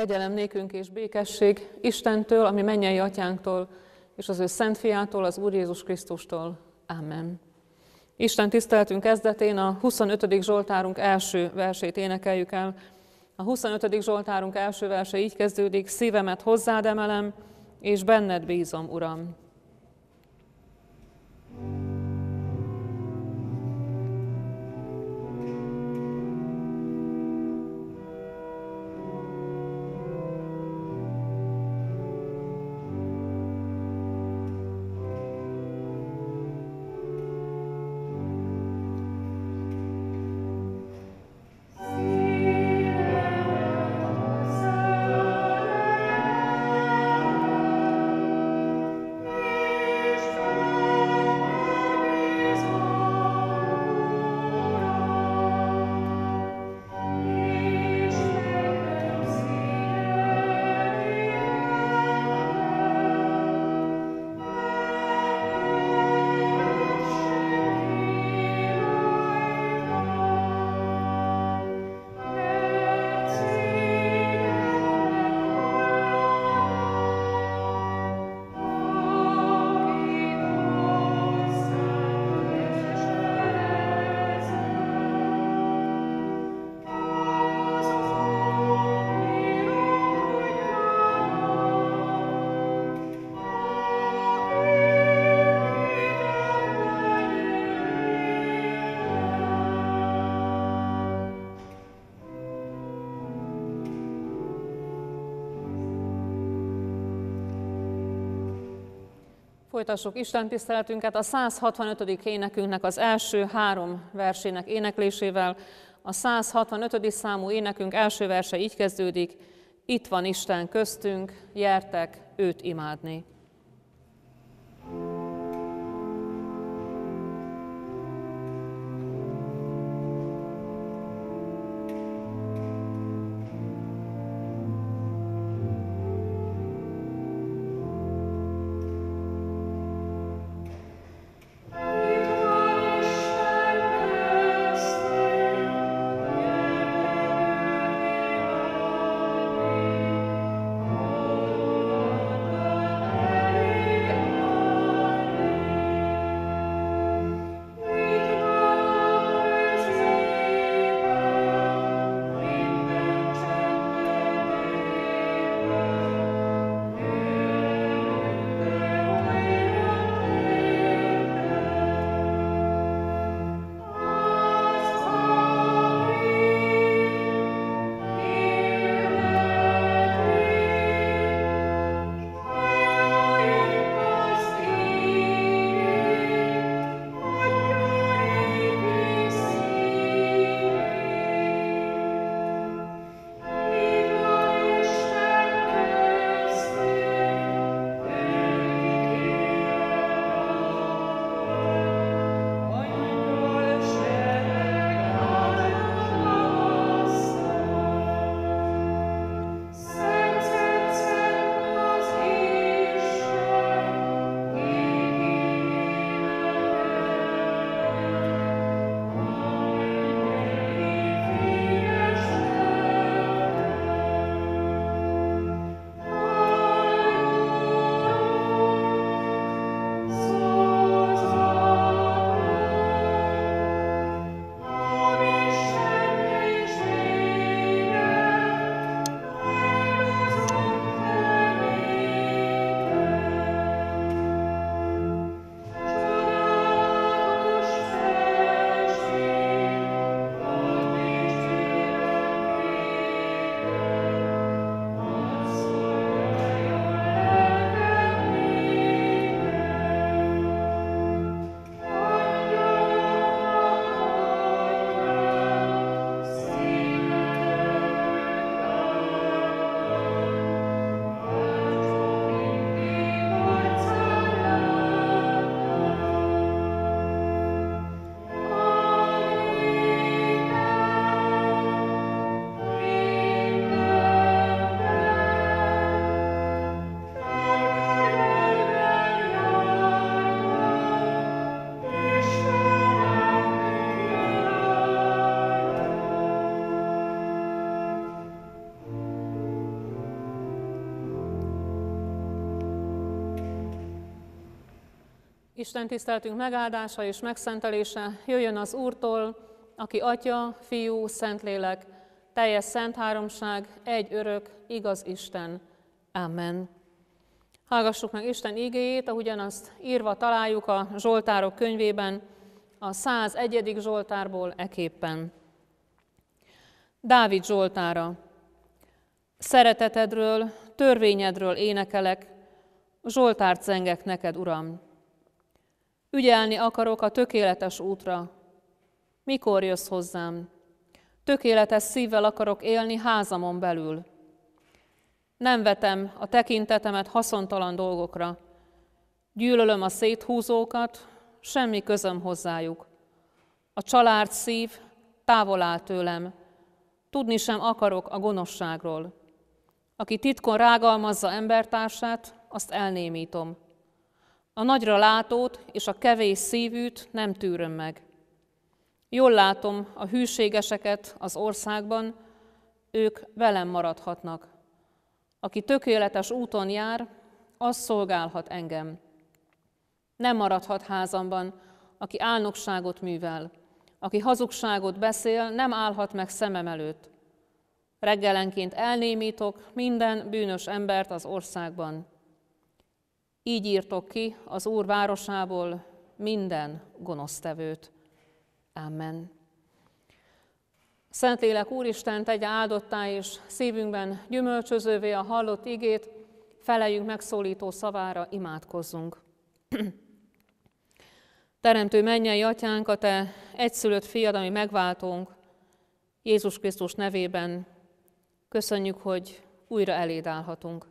Kegyelem nékünk és békesség Istentől, ami mennyei atyánktól, és az ő szent fiától, az Úr Jézus Krisztustól. Amen. Isten tiszteletünk kezdetén a 25. Zsoltárunk első versét énekeljük el. A 25. Zsoltárunk első verse így kezdődik: szívemet hozzád emelem, és benned bízom, Uram. Folytassuk Isten tiszteletünket a 165. énekünknek az első 3 versének éneklésével. A 165. számú énekünk első verse így kezdődik: itt van Isten köztünk, gyertek őt imádni. Amen. Isten tiszteltünk megáldása és megszentelése jöjjön az Úrtól, aki Atya, Fiú, Szentlélek, teljes szent háromság, egy örök, igaz Isten. Amen. Hallgassuk meg Isten igéjét, ahogyan azt írva találjuk a Zsoltárok könyvében, a 101. Zsoltárból eképpen. Dávid Zsoltára. Szeretetedről, törvényedről énekelek, Zsoltárt zengek neked, Uram. Ügyelni akarok a tökéletes útra. Mikor jössz hozzám? Tökéletes szívvel akarok élni házamon belül. Nem vetem a tekintetemet haszontalan dolgokra. Gyűlölöm a széthúzókat, semmi közöm hozzájuk. A család szív távol áll tőlem. Tudni sem akarok a gonoszságról. Aki titkon rágalmazza embertársát, azt elnémítom. A nagyra látót és a kevés szívűt nem tűröm meg. Jól látom a hűségeseket az országban, ők velem maradhatnak. Aki tökéletes úton jár, az szolgálhat engem. Nem maradhat házamban, aki álnokságot művel. Aki hazugságot beszél, nem állhat meg szemem előtt. Reggelenként elnémítok minden bűnös embert az országban. Így írtok ki az Úr városából minden gonosztevőt. Amen. Szentlélek Úristen, tegye áldottá és szívünkben gyümölcsözővé a hallott igét, feleljünk megszólító szavára, imádkozzunk. Teremtő mennyei Atyánk, a Te egyszülött fiad, ami megváltónk, Jézus Krisztus nevében köszönjük, hogy újra eléd állhatunk.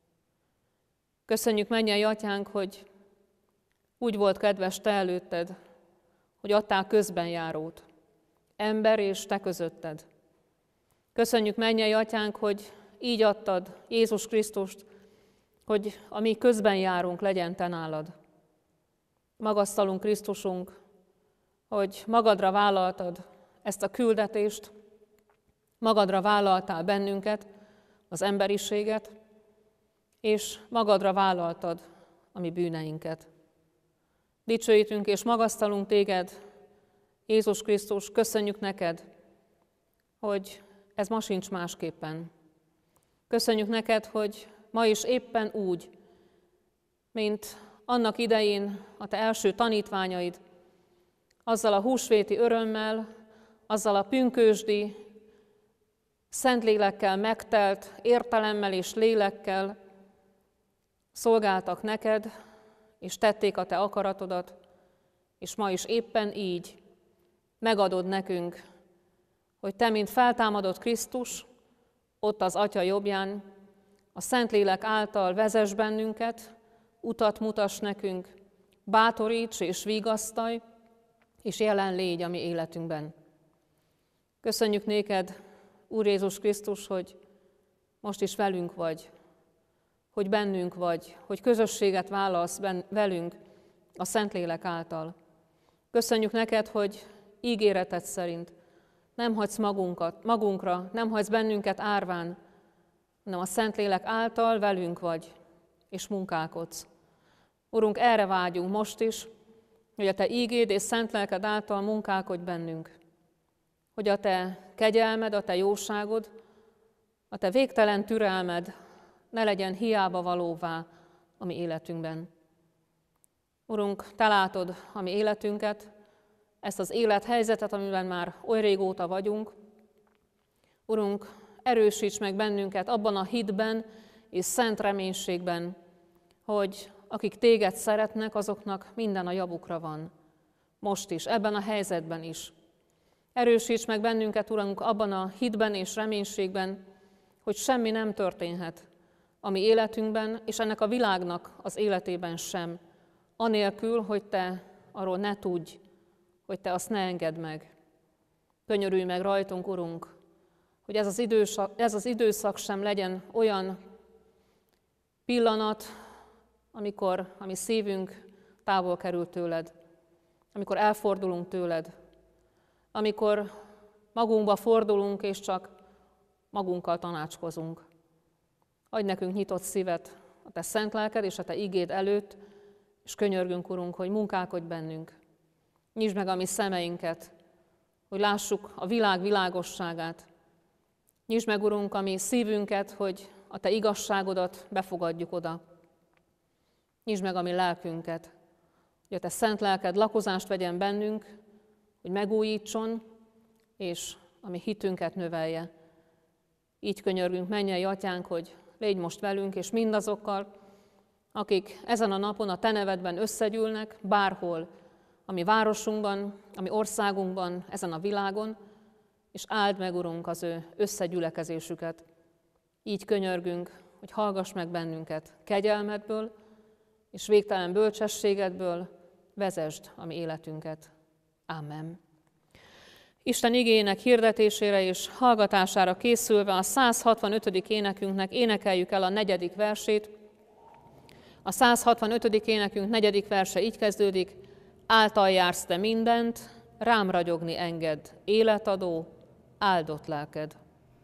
Köszönjük, mennyei Atyánk, hogy úgy volt kedves Te előtted, hogy adtál közbenjárót, ember és Te közötted. Köszönjük, mennyei Atyánk, hogy így adtad Jézus Krisztust, hogy a mi közbenjárunk legyen Te nálad. Magasztalunk, Krisztusunk, hogy magadra vállaltad ezt a küldetést, magadra vállaltál bennünket, az emberiséget, és magadra vállaltad a mi bűneinket. Dicsőítünk és magasztalunk téged, Jézus Krisztus, köszönjük neked, hogy ez ma sincs másképpen. Köszönjük neked, hogy ma is éppen úgy, mint annak idején a te első tanítványaid, azzal a húsvéti örömmel, azzal a pünkösdi, Szentlélekkel megtelt értelemmel és lélekkel szolgáltak neked, és tették a te akaratodat, és ma is éppen így megadod nekünk, hogy te, mint feltámadott Krisztus, ott az Atya jobbján, a Szentlélek által vezess bennünket, utat mutass nekünk, bátoríts és vigasztalj, és jelen légy a mi életünkben. Köszönjük néked, Úr Jézus Krisztus, hogy most is velünk vagy, hogy bennünk vagy, hogy közösséget vállalsz velünk a Szentlélek által. Köszönjük neked, hogy ígéreted szerint nem hagysz magunkra, nem hagysz bennünket árván, hanem a Szentlélek által velünk vagy, és munkálkodsz. Urunk, erre vágyunk most is, hogy a te ígéd és szent lelked által munkálkodj bennünk. Hogy a te kegyelmed, a te jóságod, a te végtelen türelmed ne legyen hiába valóvá a mi életünkben. Urunk, te látod a mi életünket, ezt az élethelyzetet, amiben már oly régóta vagyunk. Urunk, erősíts meg bennünket abban a hitben és szent reménységben, hogy akik téged szeretnek, azoknak minden a javukra van. Most is, ebben a helyzetben is. Erősíts meg bennünket, Urunk, abban a hitben és reménységben, hogy semmi nem történhet a mi életünkben, és ennek a világnak az életében sem, anélkül, hogy te arról ne tudj, hogy te azt ne engedd meg. Könyörülj meg rajtunk, Urunk, hogy ez az időszak sem legyen olyan pillanat, amikor a mi szívünk távol kerül tőled, amikor elfordulunk tőled, amikor magunkba fordulunk, és csak magunkkal tanácskozunk. Adj nekünk nyitott szívet a te szent lelked és a te igéd előtt, és könyörgünk, Urunk, hogy munkálkodj bennünk. Nyisd meg a mi szemeinket, hogy lássuk a világ világosságát. Nyisd meg, Urunk, a mi szívünket, hogy a Te igazságodat befogadjuk oda. Nyisd meg a mi lelkünket, hogy a Te szent lelked lakozást vegyen bennünk, hogy megújítson, és a mi hitünket növelje. Így könyörgünk, mennyei Atyánk, hogy légy most velünk, és mindazokkal, akik ezen a napon a Te nevedben összegyűlnek, bárhol, a mi városunkban, a mi országunkban, ezen a világon, és áld meg, Urunk, az ő összegyülekezésüket. Így könyörgünk, hogy hallgass meg bennünket kegyelmedből, és végtelen bölcsességedből vezesd a mi életünket. Amen. Isten igéjének hirdetésére és hallgatására készülve a 165. énekünknek énekeljük el a 4. versét. A 165. énekünk 4. verse így kezdődik: által jársz te mindent, rám ragyogni engedd, életadó, áldott lelked.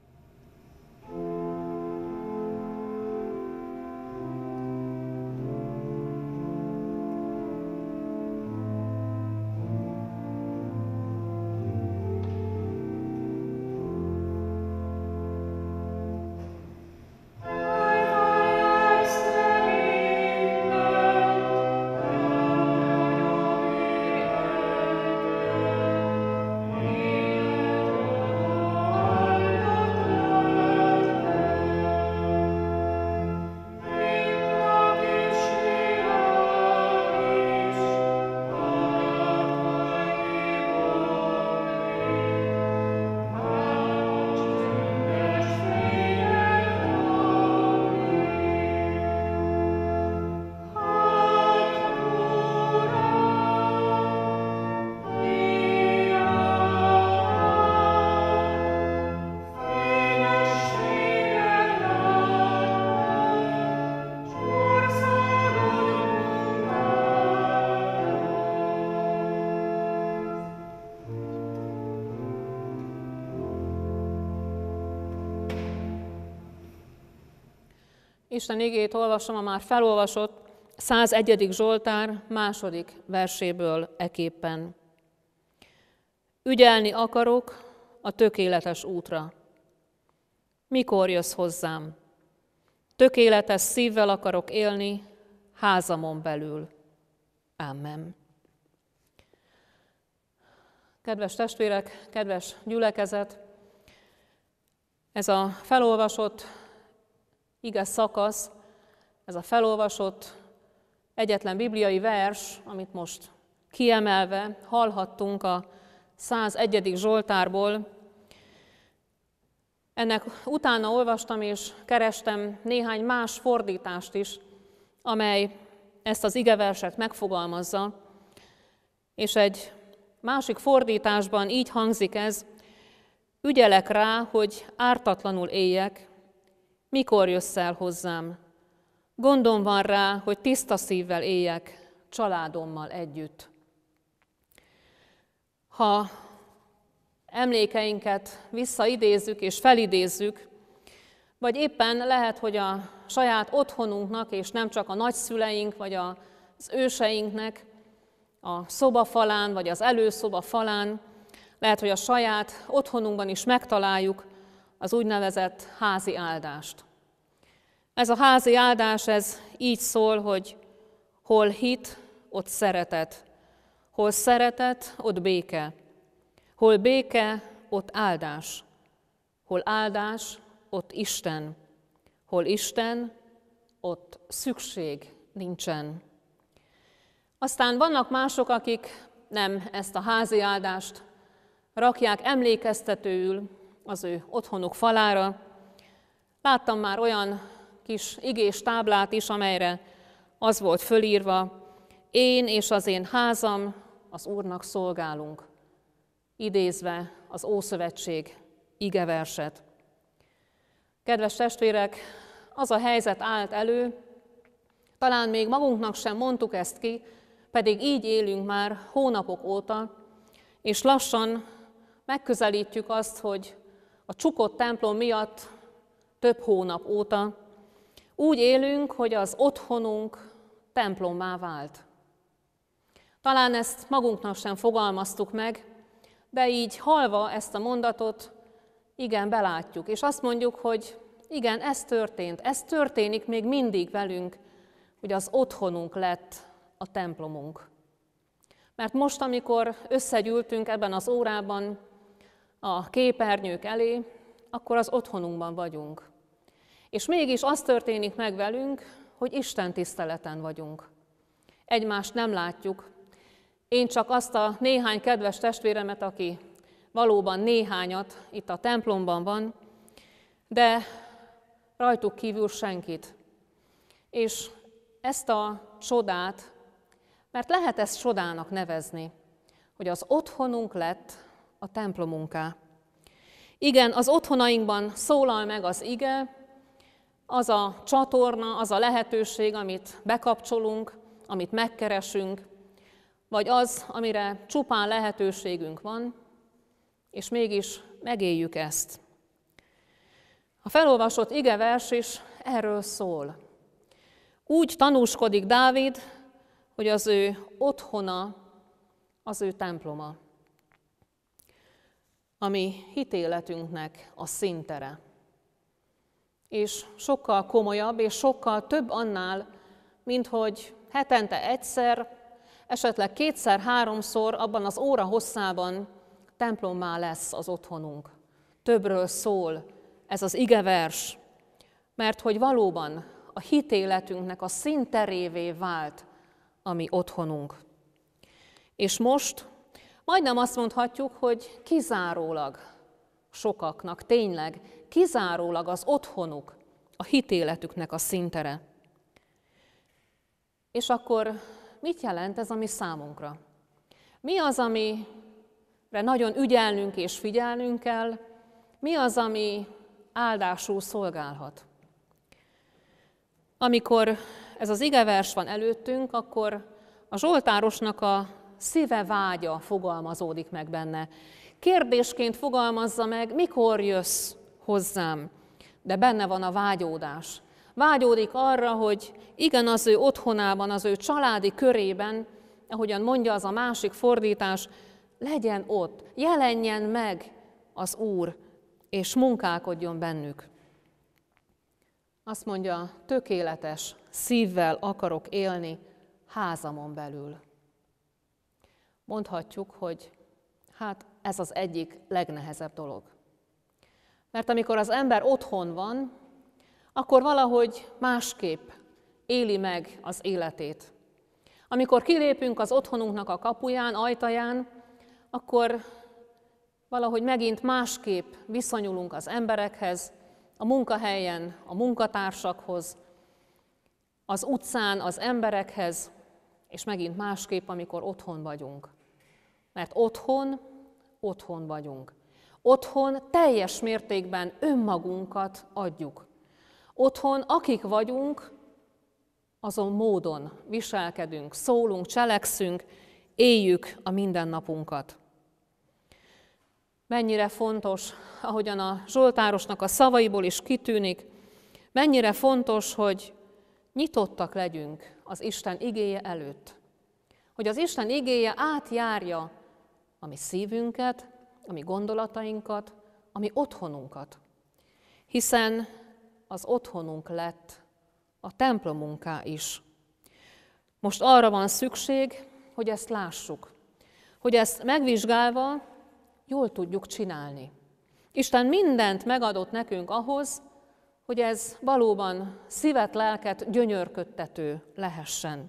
Isten igét olvasom a már felolvasott 101. Zsoltár 2. verséből eképpen. Ügyelni akarok a tökéletes útra. Mikor jössz hozzám? Tökéletes szívvel akarok élni házamon belül. Amen. Kedves testvérek, kedves gyülekezet, ez a felolvasott ige szakasz, ez a felolvasott egyetlen bibliai vers, amit most kiemelve hallhattunk a 101. Zsoltárból. Ennek utána olvastam és kerestem néhány más fordítást is, amely ezt az igeverset megfogalmazza, és egy másik fordításban így hangzik ez: ügyelek rá, hogy ártatlanul éljek, mikor jössz el hozzám? Gondom van rá, hogy tiszta szívvel éljek, családommal együtt. Ha emlékeinket visszaidézzük és felidézzük, vagy éppen lehet, hogy a saját otthonunknak, és nem csak a nagyszüleink, vagy az őseinknek a szobafalán, vagy az előszoba falán, lehet, hogy a saját otthonunkban is megtaláljuk az úgynevezett házi áldást. Ez a házi áldás, ez így szól, hogy hol hit, ott szeretet, hol szeretet, ott béke, hol béke, ott áldás, hol áldás, ott Isten, hol Isten, ott szükség nincsen. Aztán vannak mások, akik nem ezt a házi áldást rakják emlékeztetőül az ő otthonuk falára. Láttam már olyan kis igés táblát is, amelyre az volt fölírva: én és az én házam az Úrnak szolgálunk, idézve az Ószövetség igeverset. Kedves testvérek, az a helyzet állt elő, talán még magunknak sem mondtuk ezt ki, pedig így élünk már hónapok óta, és lassan megközelítjük azt, hogy a csukott templom miatt több hónap óta úgy élünk, hogy az otthonunk templommá vált. Talán ezt magunknak sem fogalmaztuk meg, de így hallva ezt a mondatot, igen, belátjuk, és azt mondjuk, hogy igen, ez történik még mindig velünk, hogy az otthonunk lett a templomunk. Mert most, amikor összegyűltünk ebben az órában a képernyők elé, akkor az otthonunkban vagyunk. És mégis az történik meg velünk, hogy Isten tiszteleten vagyunk. Egymást nem látjuk. Én csak azt a néhány kedves testvéremet, aki valóban néhányat itt a templomban van, de rajtuk kívül senkit. És ezt a csodát, mert lehet ezt csodának nevezni, hogy az otthonunk lett a templomunká. Igen, az otthonainkban szólal meg az ige, az a csatorna, az a lehetőség, amit bekapcsolunk, amit megkeresünk, vagy az, amire csupán lehetőségünk van, és mégis megéljük ezt. A felolvasott igevers is erről szól. Úgy tanúskodik Dávid, hogy az ő otthona, az ő temploma, ami hitéletünknek a színtere. És sokkal komolyabb, és sokkal több annál, mint hogy hetente egyszer, esetleg kétszer, háromszor abban az óra hosszában templommá lesz az otthonunk. Többről szól ez az igevers, mert hogy valóban a hitéletünknek a színterévé vált a mi otthonunk. És most majdnem azt mondhatjuk, hogy kizárólag sokaknak, tényleg kizárólag az otthonuk, a hitéletüknek a színtere. És akkor mit jelent ez a mi számunkra? Mi az, amire nagyon ügyelnünk és figyelnünk kell? Mi az, ami áldásul szolgálhat? Amikor ez az igevers van előttünk, akkor a zsoltárosnak a szíve vágya fogalmazódik meg benne. Kérdésként fogalmazza meg, mikor jössz hozzám, de benne van a vágyódás. Vágyódik arra, hogy igen, az ő otthonában, az ő családi körében, ahogyan mondja az a másik fordítás, legyen ott, jelenjen meg az Úr, és munkálkodjon bennük. Azt mondja, tökéletes szívvel akarok élni házamon belül. Mondhatjuk, hogy hát ez az egyik legnehezebb dolog. Mert amikor az ember otthon van, akkor valahogy másképp éli meg az életét. Amikor kilépünk az otthonunknak a kapuján, ajtaján, akkor valahogy megint másképp viszonyulunk az emberekhez, a munkahelyen, a munkatársakhoz, az utcán, az emberekhez, és megint másképp, amikor otthon vagyunk. Mert otthon vagyunk. Otthon teljes mértékben önmagunkat adjuk. Otthon, akik vagyunk, azon módon viselkedünk, szólunk, cselekszünk, éljük a mindennapunkat. Mennyire fontos, ahogyan a zsoltárosnak a szavaiból is kitűnik, mennyire fontos, hogy nyitottak legyünk az Isten igéje előtt. Hogy az Isten igéje átjárja a mi szívünket, a mi gondolatainkat, a mi otthonunkat. Hiszen az otthonunk lett a templomunká is. Most arra van szükség, hogy ezt lássuk, hogy ezt megvizsgálva jól tudjuk csinálni. Isten mindent megadott nekünk ahhoz, hogy ez valóban szívet, lelket gyönyörködtető lehessen.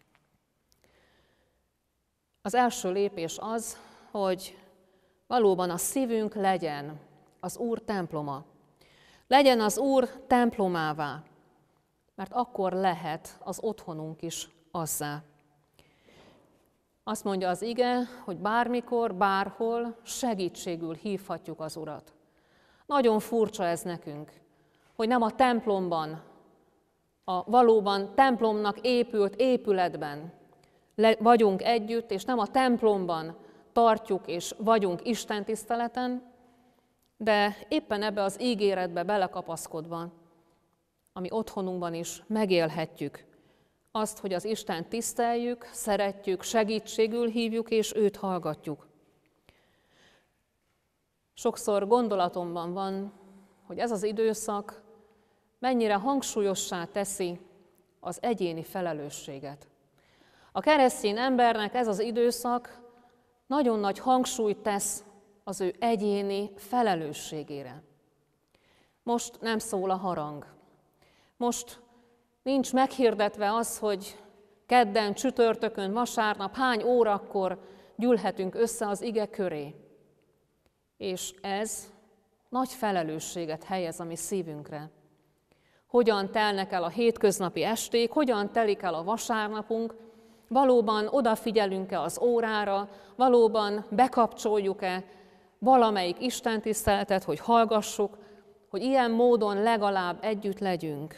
Az első lépés az, hogy valóban a szívünk legyen az Úr temploma. Legyen az Úr templomává, mert akkor lehet az otthonunk is azzá. Azt mondja az ige, hogy bármikor, bárhol segítségül hívhatjuk az Urat. Nagyon furcsa ez nekünk, hogy nem a templomban, a valóban templomnak épült épületben vagyunk együtt, és nem a templomban tartjuk és vagyunk istentiszteleten, de éppen ebbe az ígéretbe belekapaszkodva, ami otthonunkban is megélhetjük azt, hogy az Istent tiszteljük, szeretjük, segítségül hívjuk, és őt hallgatjuk. Sokszor gondolatomban van, hogy ez az időszak mennyire hangsúlyossá teszi az egyéni felelősséget. A keresztény embernek ez az időszak nagyon nagy hangsúlyt tesz az ő egyéni felelősségére. Most nem szól a harang. Most nincs meghirdetve az, hogy kedden, csütörtökön, vasárnap hány órakor gyűlhetünk össze az ige köré. És ez nagy felelősséget helyez a mi szívünkre. Hogyan telnek el a hétköznapi esték, hogyan telik el a vasárnapunk, valóban odafigyelünk-e az órára, valóban bekapcsoljuk-e valamelyik istentiszteletet, hogy hallgassuk, hogy ilyen módon legalább együtt legyünk.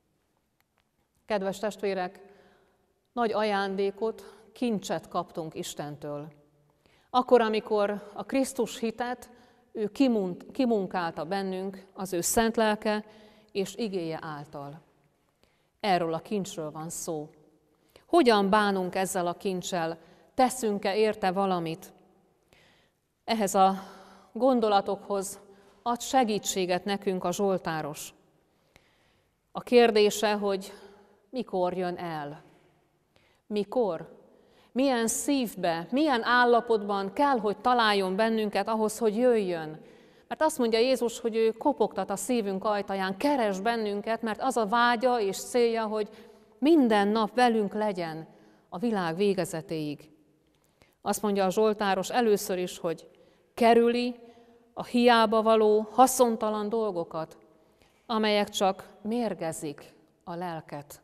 Kedves testvérek, nagy ajándékot, kincset kaptunk Istentől. Akkor, amikor a Krisztus hitet ő kimunkálta bennünk az ő szent lelke és igéje által. Erről a kincsről van szó. Hogyan bánunk ezzel a kincsel? Teszünk-e érte valamit? Ehhez a gondolatokhoz ad segítséget nekünk a zsoltáros. A kérdése, hogy mikor jön el? Mikor? Milyen szívbe, milyen állapotban kell, hogy találjon bennünket ahhoz, hogy jöjjön? Mert azt mondja Jézus, hogy ő kopogtat a szívünk ajtaján, keres bennünket, mert az a vágya és célja, hogy minden nap velünk legyen a világ végezetéig. Azt mondja a zsoltáros először is, hogy kerüli a hiába való, haszontalan dolgokat, amelyek csak mérgezik a lelket.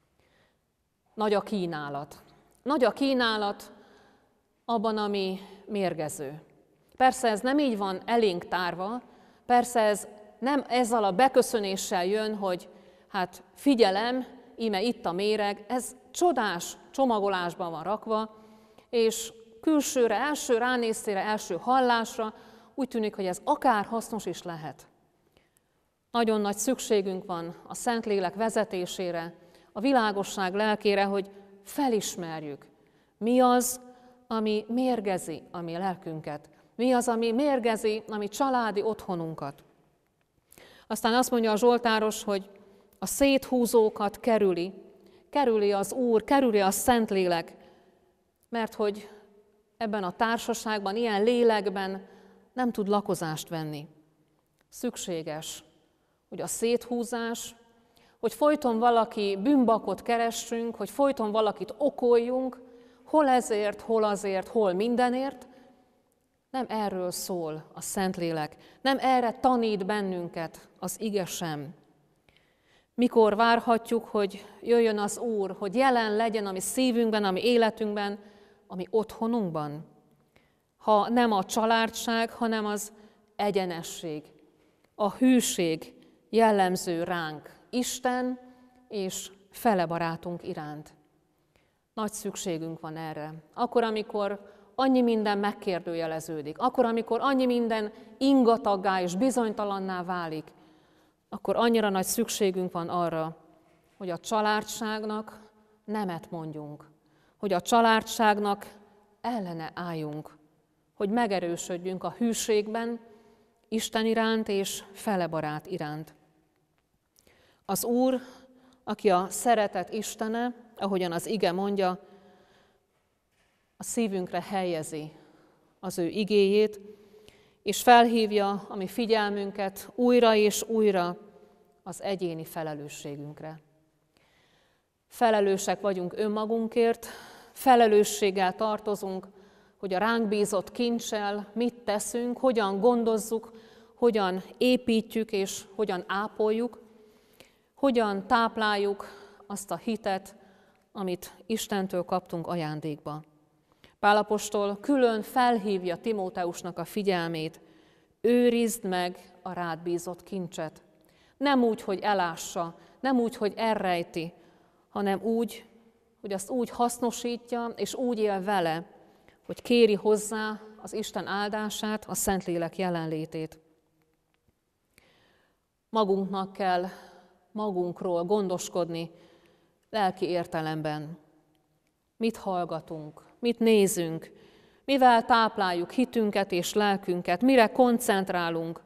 Nagy a kínálat. Nagy a kínálat abban, ami mérgező. Persze ez nem így van elénk tárva, persze ez nem ezzel a beköszönéssel jön, hogy hát figyelem, íme itt a méreg, ez csodás csomagolásban van rakva, és külsőre, első ránézésre, első hallásra úgy tűnik, hogy ez akár hasznos is lehet. Nagyon nagy szükségünk van a Szentlélek vezetésére, a világosság lelkére, hogy felismerjük, mi az, ami mérgezi a mi lelkünket, mi az, ami mérgezi a mi családi otthonunkat. Aztán azt mondja a zsoltáros, hogy a széthúzókat kerüli az Úr, kerüli a Szentlélek, mert hogy ebben a társaságban, ilyen lélekben nem tud lakozást venni. Szükséges, hogy a széthúzás, hogy folyton valaki bűnbakot keressünk, hogy folyton valakit okoljunk, hol ezért, hol azért, hol mindenért. Nem erről szól a Szentlélek, nem erre tanít bennünket az ige sem. Mikor várhatjuk, hogy jöjjön az Úr, hogy jelen legyen a mi szívünkben, a mi életünkben, a mi otthonunkban? Ha nem a családság, hanem az egyenesség, a hűség jellemző ránk, Isten és fele barátunk iránt. Nagy szükségünk van erre. Akkor, amikor annyi minden megkérdőjeleződik, akkor, amikor annyi minden ingataggá és bizonytalanná válik, akkor annyira nagy szükségünk van arra, hogy a családságnak nemet mondjunk, hogy a családságnak ellene álljunk, hogy megerősödjünk a hűségben, Isten iránt és fele barát iránt. Az Úr, aki a szeretet Istene, ahogyan az ige mondja, a szívünkre helyezi az ő igéjét, és felhívja a mi figyelmünket újra és újra az egyéni felelősségünkre. Felelősek vagyunk önmagunkért, felelősséggel tartozunk, hogy a ránk bízott kinccsel mit teszünk, hogyan gondozzuk, hogyan építjük és hogyan ápoljuk, hogyan tápláljuk azt a hitet, amit Istentől kaptunk ajándékba. Pál apostol külön felhívja Timóteusnak a figyelmét, őrizd meg a rád bízott kincset. Nem úgy, hogy elássa, nem úgy, hogy elrejti, hanem úgy, hogy azt úgy hasznosítja, és úgy él vele, hogy kéri hozzá az Isten áldását, a Szentlélek jelenlétét. Magunknak kell magunkról gondoskodni, lelki értelemben. Mit hallgatunk, mit nézünk, mivel tápláljuk hitünket és lelkünket, mire koncentrálunk.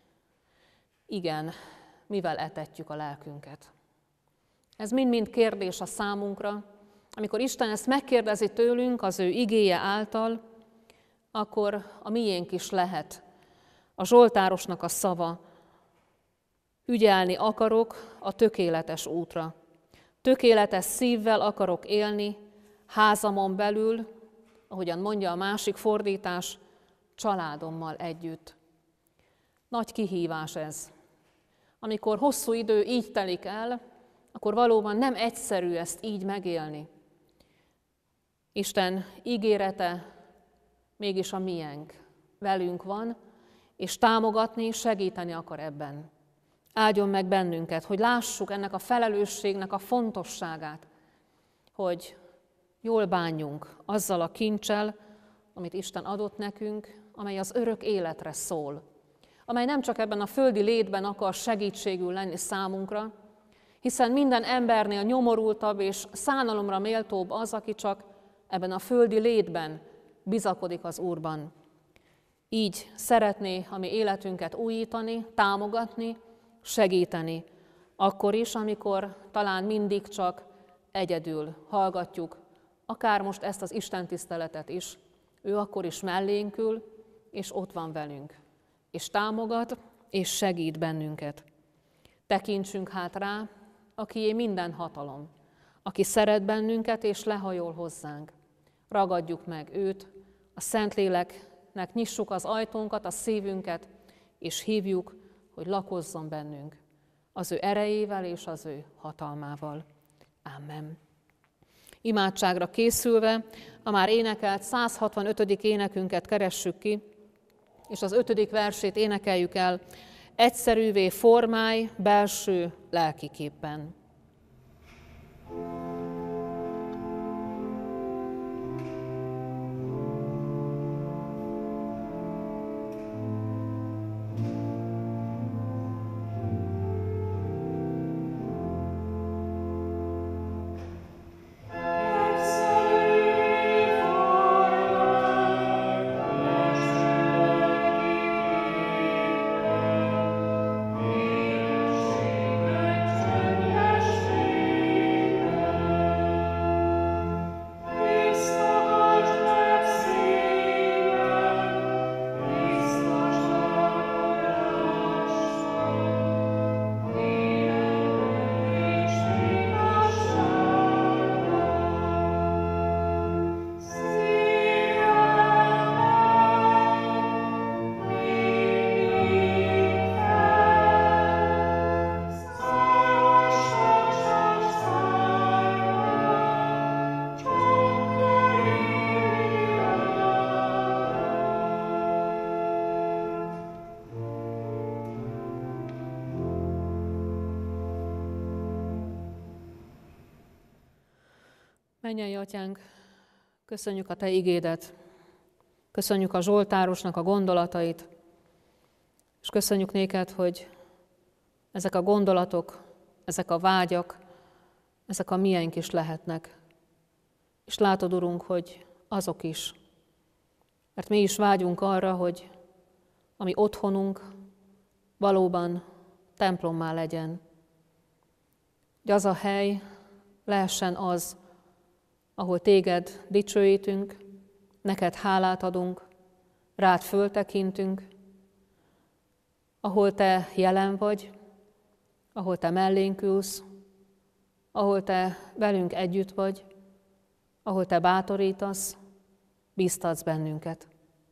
Igen, mivel etetjük a lelkünket. Ez mind-mind kérdés a számunkra. Amikor Isten ezt megkérdezi tőlünk az ő igéje által, akkor a miénk is lehet a Zsoltárosnak a szava. Ügyelni akarok a tökéletes útra. Tökéletes szívvel akarok élni, házamon belül, ahogyan mondja a másik fordítás, családommal együtt. Nagy kihívás ez. Amikor hosszú idő így telik el, akkor valóban nem egyszerű ezt így megélni. Isten ígérete mégis a miénk. Velünk van, és támogatni, segíteni akar ebben. Áldjon meg bennünket, hogy lássuk ennek a felelősségnek a fontosságát, hogy jól bánjunk azzal a kincsel, amit Isten adott nekünk, amely az örök életre szól, amely nem csak ebben a földi létben akar segítségül lenni számunkra, hiszen minden embernél nyomorultabb és szánalomra méltóbb az, aki csak ebben a földi létben bizakodik az Úrban. Így szeretné a mi életünket újítani, támogatni, segíteni, akkor is, amikor talán mindig csak egyedül hallgatjuk, akár most ezt az istentiszteletet is, ő akkor is mellénk ül, és ott van velünk, és támogat, és segít bennünket. Tekintsünk hát rá, akié minden hatalom, aki szeret bennünket, és lehajol hozzánk. Ragadjuk meg őt, a Szentléleknek nyissuk az ajtónkat, a szívünket, és hívjuk, hogy lakozzon bennünk az ő erejével és az ő hatalmával. Amen. Imádságra készülve a már énekelt 165. énekünket keressük ki, és az 5. versét énekeljük el: egyszerűvé formálj belső lelkiképpen. Mennyei Atyánk, köszönjük a Te igédet, köszönjük a Zsoltárosnak a gondolatait, és köszönjük néked, hogy ezek a gondolatok, ezek a vágyak, ezek a miénk is lehetnek. És látod, Urunk, hogy azok is. Mert mi is vágyunk arra, hogy a mi otthonunk valóban templommá legyen. Hogy az a hely lehessen az, ahol téged dicsőítünk, neked hálát adunk, rád föltekintünk, ahol te jelen vagy, ahol te mellénk ülsz, ahol te velünk együtt vagy, ahol te bátorítasz, bíztatsz bennünket.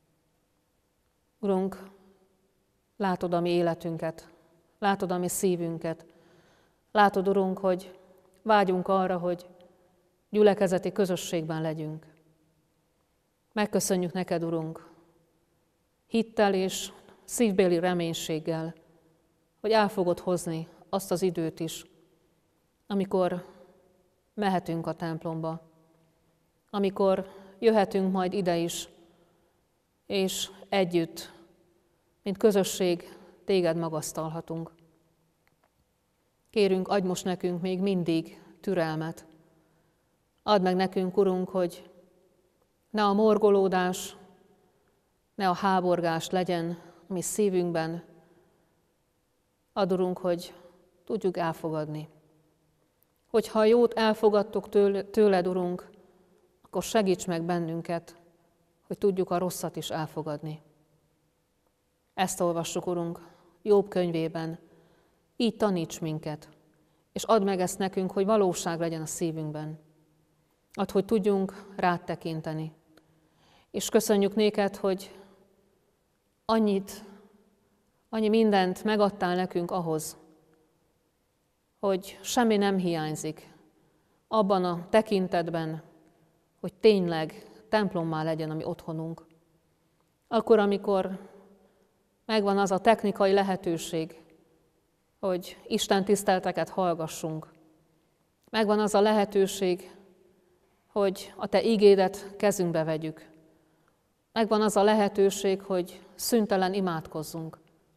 Urunk, látod a mi életünket, látod a mi szívünket, látod, Urunk, hogy vágyunk arra, hogy gyülekezeti közösségben legyünk. Megköszönjük neked, Urunk, hittel és szívbéli reménységgel, hogy el fogod hozni azt az időt is, amikor mehetünk a templomba, amikor jöhetünk majd ide is, és együtt, mint közösség, téged magasztalhatunk. Kérünk, adj most nekünk még mindig türelmet, Add meg nekünk, Urunk, hogy ne a morgolódás, ne a háborgás legyen a mi szívünkben. Add, Urunk, hogy tudjuk elfogadni. Hogyha a jót elfogadtuk tőled, Urunk, akkor segíts meg bennünket, hogy tudjuk a rosszat is elfogadni. Ezt olvassuk, Urunk, Jobb könyvében. Így taníts minket, és add meg ezt nekünk, hogy valóság legyen a szívünkben. Add, hogy tudjunk rád tekinteni. És köszönjük néked, hogy annyi mindent megadtál nekünk ahhoz, hogy semmi nem hiányzik abban a tekintetben, hogy tényleg templommá legyen a mi otthonunk. Akkor, amikor megvan az a technikai lehetőség, hogy Isten tiszteleteket hallgassunk. Megvan az a lehetőség, hogy a te igédet kezünkbe vegyük. Megvan az a lehetőség, hogy szüntelen imádkozzunk.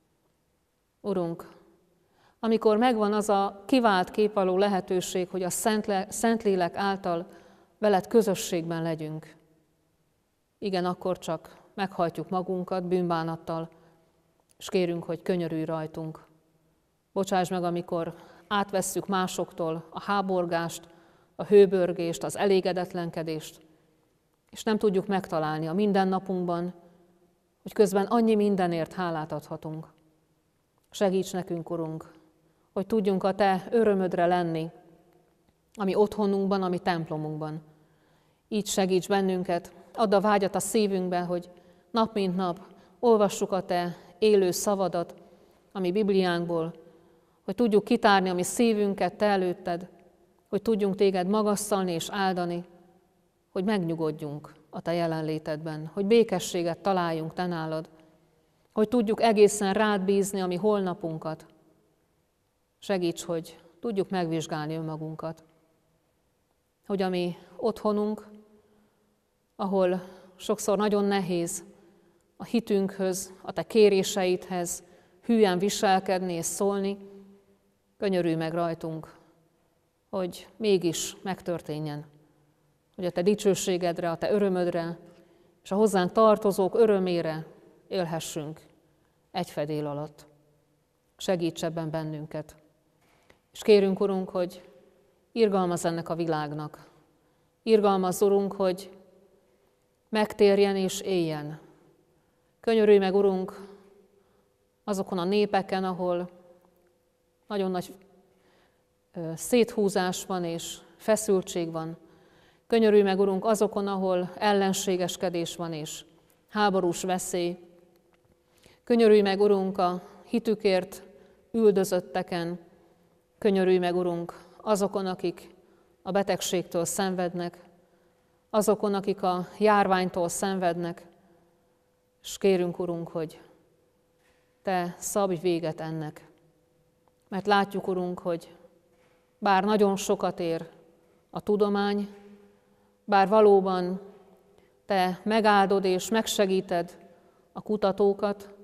Urunk, amikor megvan az a kivált képvaló lehetőség, hogy a Szentlélek által veled közösségben legyünk, igen, akkor csak meghajtjuk magunkat bűnbánattal, és kérünk, hogy könyörülj rajtunk. Bocsáss meg, amikor átvesszük másoktól a háborgást, a hőbörgést, az elégedetlenkedést, és nem tudjuk megtalálni a mindennapunkban, hogy közben annyi mindenért hálát adhatunk. Segíts nekünk, Urunk, hogy tudjunk a te örömödre lenni, ami otthonunkban, ami templomunkban. Így segíts bennünket, add a vágyat a szívünkbe, hogy nap mint nap olvassuk a te élő szavadat, ami Bibliánkból, hogy tudjuk kitárni a mi szívünket te előtted, hogy tudjunk téged magasztalni és áldani, hogy megnyugodjunk a te jelenlétedben, hogy békességet találjunk te nálad, hogy tudjuk egészen rád bízni a mi holnapunkat. Segíts, hogy tudjuk megvizsgálni önmagunkat, hogy a mi otthonunk, ahol sokszor nagyon nehéz a hitünkhöz, a te kéréseidhez hűen viselkedni és szólni, könyörülj meg rajtunk, hogy mégis megtörténjen, hogy a te dicsőségedre, a te örömödre és a hozzánk tartozók örömére élhessünk egy fedél alatt. Segíts ebben bennünket. És kérünk, Urunk, hogy irgalmazz ennek a világnak. Irgalmazz, Urunk, hogy megtérjen és éljen. Könyörülj meg, Urunk, azokon a népeken, ahol nagyon nagy széthúzás van és feszültség van. Könyörülj meg, Urunk, azokon, ahol ellenségeskedés van és háborús veszély. Könyörülj meg, Urunk, a hitükért üldözötteken. Könyörülj meg, Urunk, azokon, akik a betegségtől szenvednek, azokon, akik a járványtól szenvednek, és kérünk, Urunk, hogy te szabj véget ennek. Mert látjuk, Urunk, hogy bár nagyon sokat ér a tudomány, bár valóban te megáldod és megsegíted a kutatókat,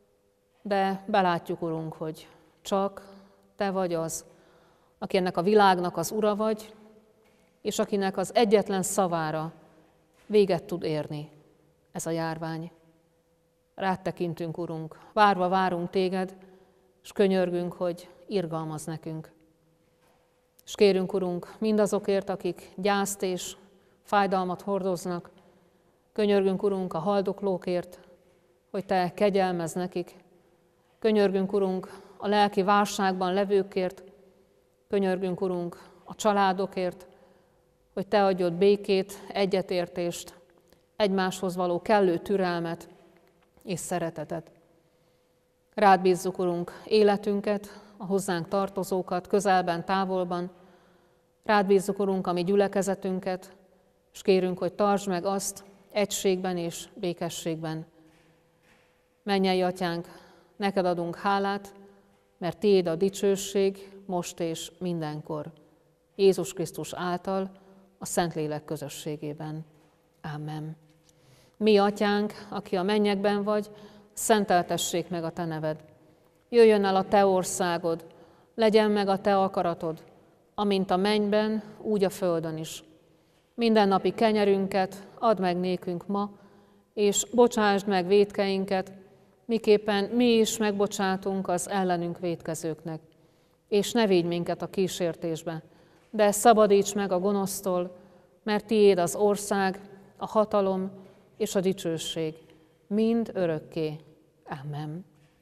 de belátjuk, Urunk, hogy csak te vagy az, aki ennek a világnak az ura vagy, és akinek az egyetlen szavára véget tud érni ez a járvány. Rád tekintünk, Urunk, várva várunk téged, és könyörgünk, hogy irgalmazz nekünk. És kérünk, Urunk, mindazokért, akik gyászt és fájdalmat hordoznak, könyörgünk, Urunk, a haldoklókért, hogy te kegyelmezz nekik. Könyörgünk, Urunk, a lelki válságban levőkért, könyörgünk, Urunk, a családokért, hogy te adj ott békét, egyetértést, egymáshoz való kellő türelmet és szeretetet. Rád bízzuk, Urunk, életünket, a hozzánk tartozókat, közelben, távolban. Rád bízzuk, Urunk, a mi gyülekezetünket, és kérünk, hogy tartsd meg azt egységben és békességben. Mennyei Atyánk, neked adunk hálát, mert tiéd a dicsőség most és mindenkor. Jézus Krisztus által, a Szentlélek közösségében. Ámen. Mi, Atyánk, aki a mennyekben vagy, szenteltessék meg a te neved. Jöjjön el a te országod, legyen meg a te akaratod, amint a mennyben, úgy a földön is. Mindennapi kenyerünket add meg nékünk ma, és bocsásd meg vétkeinket, miképpen mi is megbocsátunk az ellenünk vétkezőknek. És ne vigy minket a kísértésbe, de szabadíts meg a gonosztól, mert tiéd az ország, a hatalom és a dicsőség, mind örökké. Amen.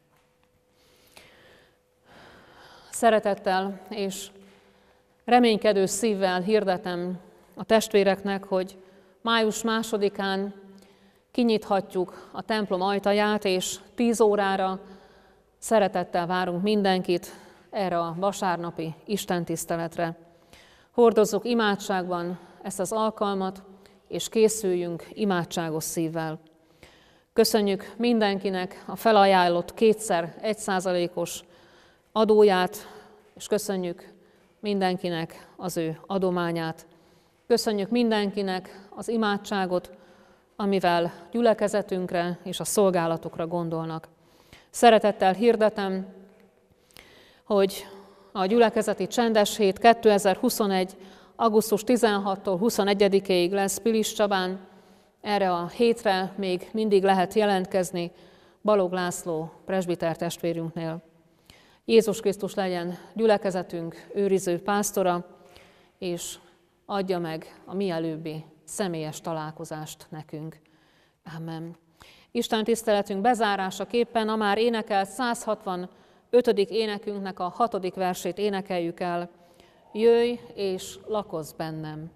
Szeretettel és reménykedő szívvel hirdetem a testvéreknek, hogy május 2-án kinyithatjuk a templom ajtaját, és 10 órára szeretettel várunk mindenkit erre a vasárnapi istentiszteletre. Hordozzuk imádságban ezt az alkalmat, és készüljünk imádságos szívvel. Köszönjük mindenkinek a felajánlott 2x 1%-os adóját, és köszönjük mindenkinek az ő adományát. Köszönjük mindenkinek az imádságot, amivel gyülekezetünkre és a szolgálatokra gondolnak. Szeretettel hirdetem, hogy a gyülekezeti csendes hét 2021. augusztus 16-tól 21-ig lesz Pilis Csabán. Erre a hétre még mindig lehet jelentkezni Balogh László presbiter testvérünknél. Jézus Krisztus legyen gyülekezetünk őriző pásztora, és adja meg a mielőbbi személyes találkozást nekünk. Amen. Isten tiszteletünk bezárásaképpen a már énekelt 165. énekünknek a 6. versét énekeljük el. Jöjj és lakozz bennem!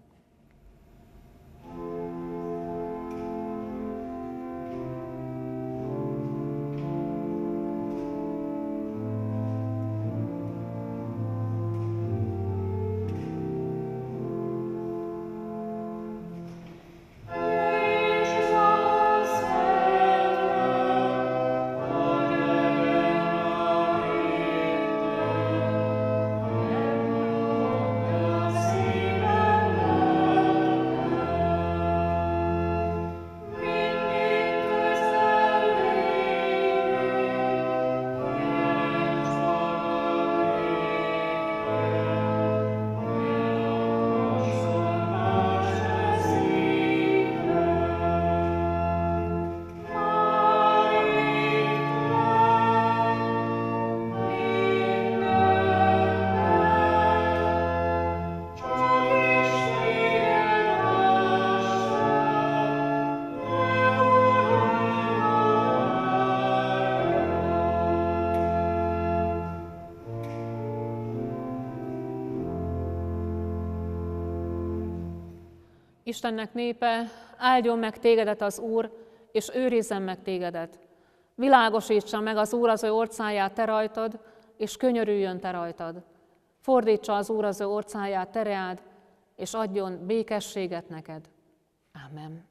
Istennek népe, áldjon meg tégedet az Úr, és őrizzen meg tégedet. Világosítsa meg az Úr az ő orcáját te rajtad, és könyörüljön te rajtad. Fordítsa az Úr az ő orcáját te reád, és adjon békességet neked. Ámen.